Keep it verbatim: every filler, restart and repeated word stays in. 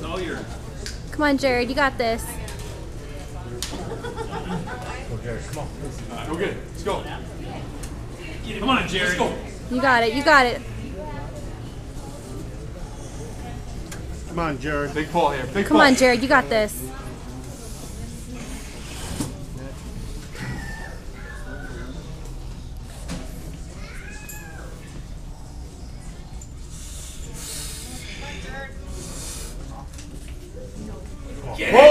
It's all yours. Come on, Jared, you got this. Go, Jared, come on. All right, we're good. Let's go. Come on, Jared. Let's go. You got it, you got it. Come on, Jared. Big pull here. Big Come pull. on, Jared, you got this. Get it.